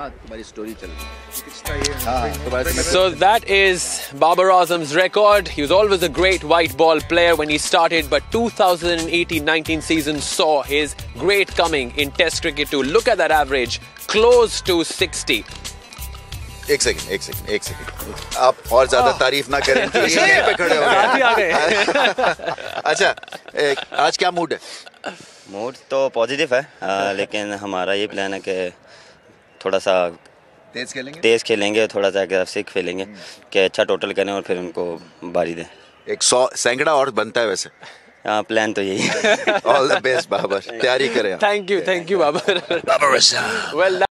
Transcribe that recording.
तुम्हारी स्टोरी चल रही है। So that is Babar Azam's record. He was always a great white ball player when he started, but 2018-19 season saw his great coming in Test cricket too. Look at that average, close to 60. एक second आप और ज्यादा तारीफ ना करें तो ये यहीं पे खड़े हो गए। अच्छा, आज क्या मूड है? मूड तो पॉजिटिव है, लेकिन हमारा ये प्लान है कि थोड़ा सा तेज खेलेंगे, थोड़ा सा अग्रेसिव खेलेंगे कि अच्छा टोटल करें और फिर उनको बारी दें। एक 100 सैकड़ा और बनता है वैसे। हाँ, प्लान तो यही है। ऑल द बेस्ट बाबर, तैयारी करें। Thank you, Babar. Babar Azam. Well.